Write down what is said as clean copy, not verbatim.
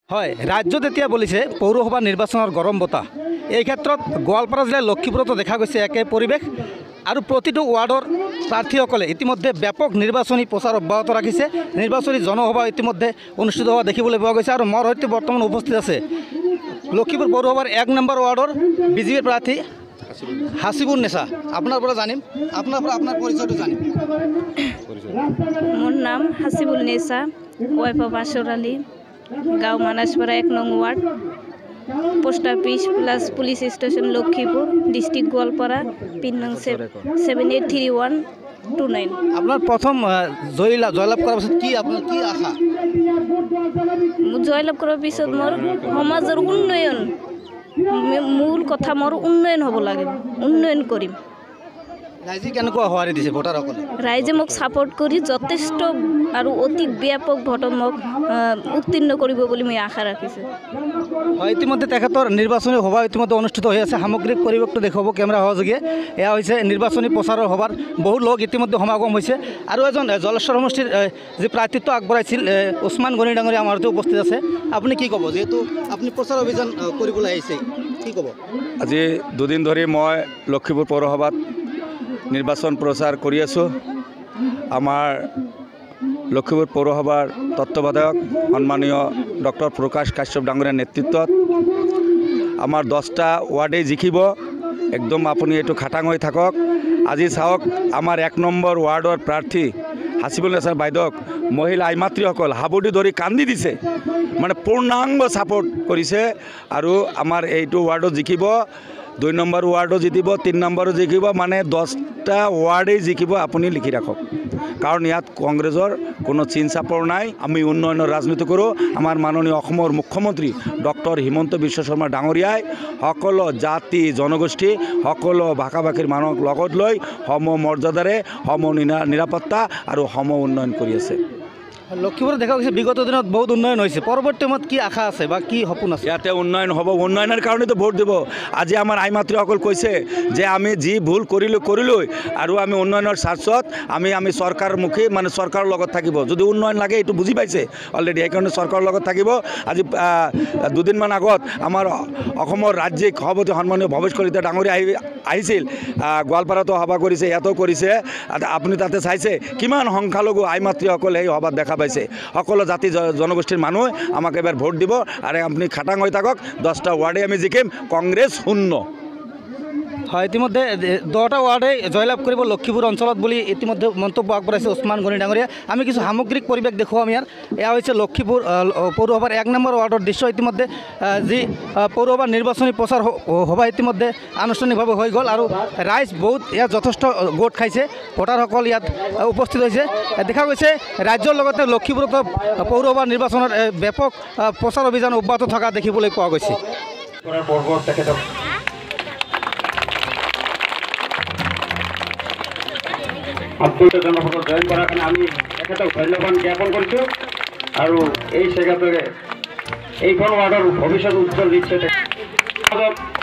হয়, ৰাজ্যত এতিয়া বলিছে পৌৰসভা নিৰ্বাচনৰ গৰম বতাহ। এই ক্ষেত্ৰত গোৱালপাৰা জিলাৰ লক্ষীপুৰতো দেখা গৈছে একে পৰিৱেশ আৰু প্ৰতিটো ৱাৰ্ডৰ প্ৰাৰ্থীসকলে ইতিমধ্যে ব্যাপক নিৰ্বাচনী প্ৰচাৰ অব্যাহত ৰাখিছে। নিৰ্বাচনী জনসভা ইতিমধ্যে অনুষ্ঠিত হোৱা দেখিবলৈ পোৱা গৈছে। আৰু মোৰ সৈতে বৰ্তমান উপস্থিত আছে লক্ষীপুৰ পৌৰসভাৰ 1 নম্বৰ ৱাৰ্ডৰ বিজেপিৰ প্ৰাৰ্থী হাসিবুন নেছা। আপনার পৰা জানিম, আপনার পরিচয়টা জানিম। মোর নাম হাসিবুল নেছা, ওয়াইফ অফ আসর আলী, গাঁও মানাসপাড়া 1 নং ward, post office plus police station Lakshmipur, district Goalpara, pin নং 783129। আপনার প্রথম জয়লাভ করার পিছত কি আপনার কি আশা? জয়লাভ করার পিছত মোর সমাজের উন্নয়ন, মূল কথা মোর উন্নয়ন হব লাগে, উন্নয়ন করিম। রাইজে কেনেকুৱা সঁহাৰি দিছে ভোটাৰসকলে? রাইজে মোক সাপোর্ট কৰি যথেষ্ট আৰু অতি ব্যাপক ভোটত মোক উত্তীৰ্ণ কৰিব বুলি মই আশা ৰাখিছোঁ। হয়, ইতিমধ্যে তেখেতৰ নিৰ্বাচনী সভা ইতিমধ্যে অনুষ্ঠিত হৈ আছে। সামগ্ৰিক পৰিৱেশটো দেখুৱাব কেমেৰা সহযোগীয়ে। এয়া হৈছে নিৰ্বাচনী প্ৰচাৰৰ সভাৰ বহু লোক ইতিমধ্যে সমাগম হৈছে। আৰু এজন জলেশ্বৰ সমষ্টিৰ যি প্ৰাৰ্থিত্ব আগবঢ়াইছিল উছমান গনি ডাঙৰীয়া আমাৰ সৈতে উপস্থিত আছে। আপুনি কি ক'ব, যিহেতু আপুনি প্ৰচাৰ অভিযান কৰিবলৈ আহিছে, কি ক'ব? আজি দুদিন ধৰি মই লক্ষীপুৰ পৌৰসভাত নিৰ্বাচন প্ৰচাৰ কৰি আছোঁ। আমাৰ লক্ষীপুৰ পৌৰসভাৰ তত্ত্বাৱধায়ক সন্মানীয় ডক্টৰ প্ৰকাশ কাশ্যপ ডাঙৰীয়াৰ নেতৃত্বত আমাৰ 10টা ৱাৰ্ডেই জিকিব। একদম আপুনি এইটো খাটাং হৈ থাকক। আজি চাওক, আমাৰ 1 নম্বৰ ৱাৰ্ডৰ প্ৰাৰ্থী হাসিবুল নেছা বাইদেউক মহিলা আইমাতৃসকল হাবুদি ধৰি কান্দি দিছে, মানে পূৰ্ণাংগ ছাপোৰ্ট কৰিছে। আৰু আমাৰ এইটো ৱাৰ্ডত জিকিব, 2 নম্বৰ ৱাৰ্ডো জিকিব, 3 নম্বৰো জিকিব, মানে 10টা ৱাৰ্ডেই জিকিব। আপুনি লিখি ৰাখক, কাৰণ ইয়াত কংগ্ৰেছৰ কোনো চিন চাপৰ নাই। আমি উন্নয়নৰ ৰাজনীতি কৰোঁ। আমাৰ মাননীয় অসমৰ মুখ্যমন্ত্ৰী ডক্টৰ হিমন্ত বিশ্ব শৰ্মা ডাঙৰীয়াই সকলো জাতি জনগোষ্ঠী সকলো ভাষা ভাষীৰ মানুহক লগত লৈ সম মৰ্যাদাৰে সম নিৰাপত্তা আৰু সম উন্নয়ন কৰি আছে। লক্ষীপুৰত দেখা গৈছে বিগত দিনত বহুত উন্নয়ন হৈছে। পৰৱৰ্তী সময়ত কি আশা আছে বা কি সপোন আছে? ইয়াতে উন্নয়ন হ'ব, উন্নয়নৰ কাৰণেতো ভোট দিব। আজি আমাৰ আইমাতৃসকল কৈছে যে আমি যি ভুল কৰিলোঁ আৰু আমি উন্নয়নৰ স্বাৰ্থত আমি চৰকাৰমুখী, মানে চৰকাৰৰ লগত থাকিব। যদি উন্নয়ন লাগে এইটো বুজি পাইছে অলৰেডি, সেইকাৰণে চৰকাৰৰ লগত থাকিব। আজি দুদিনমান আগত আমাৰ অসমৰ ৰাজ্যিক সভাপতি সন্মানীয় ভৱেশ কলিতা ডাঙৰীয়া আহিছিল। গোৱালপাৰাতো সভা কৰিছে, ইয়াতো কৰিছে। আপুনি তাতে চাইছে কিমান সংখ্যালঘু আইমাতৃসকলে এই সভাত দেখা পাইছে। সকলো জাতি জনগোষ্ঠীৰ মানুহ আমাক এবাৰ ভোট দিব আৰু আপুনি খাটাং হৈ থাকক। 10টা ৱাৰ্ডে আমি জিকিম, কংগ্ৰেছ 0। হয়, ইতিমধ্যে 10টা ৱাৰ্ডে জয়লাভ কৰিব লক্ষীপুৰ অঞ্চলত বুলি ইতিমধ্যে মন্তব্য আগবঢ়াইছে উছমান গনি ডাঙৰীয়া। আমি কিছু সামগ্ৰিক পৰিৱেশ দেখুৱাম ইয়াৰ। এয়া হৈছে লক্ষীপুৰ পৌৰসভাৰ 1 নম্বৰ ৱাৰ্ডৰ দৃশ্য। ইতিমধ্যে যি পৌৰসভাৰ নিৰ্বাচনী প্ৰচাৰ সভা ইতিমধ্যে আনুষ্ঠানিকভাৱে হৈ গ'ল আৰু ৰাইজ বহুত ইয়াত যথেষ্ট গোট খাইছে। ভোটাৰসকল ইয়াত উপস্থিত হৈছে। দেখা গৈছে ৰাজ্যৰ লগতে লক্ষীপুৰতো পৌৰসভাৰ নিৰ্বাচনৰ ব্যাপক প্ৰচাৰ অভিযান অব্যাহত থকা দেখিবলৈ পোৱা গৈছে। আপনাদের জনসভা জয়েন করার কারণে আমি তেখেতক ধন্যবাদ জ্ঞাপন করছো। আৰু এই জায়গাতে এইখন ৱাৰ্ডৰ ভৱিষ্যত উজ্জ্বল দিচ্ছে।